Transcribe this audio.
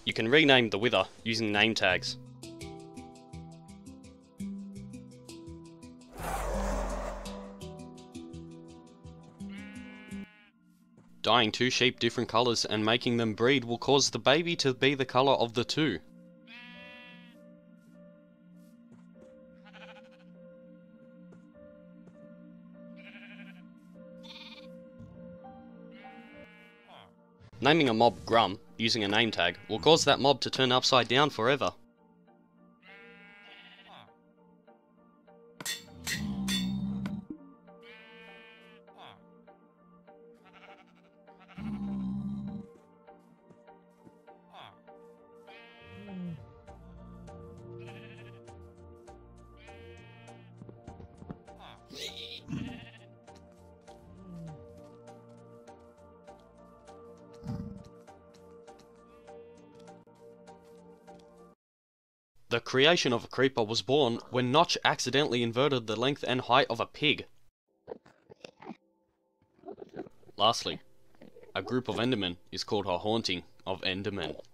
You can rename the wither using name tags. Dyeing 2 sheep different colours and making them breed will cause the baby to be the colour of the 2. Naming a mob Grum using a name tag will cause that mob to turn upside down forever. The creation of a creeper was born when Notch accidentally inverted the length and height of a pig. Lastly, a group of Endermen is called a haunting of Endermen.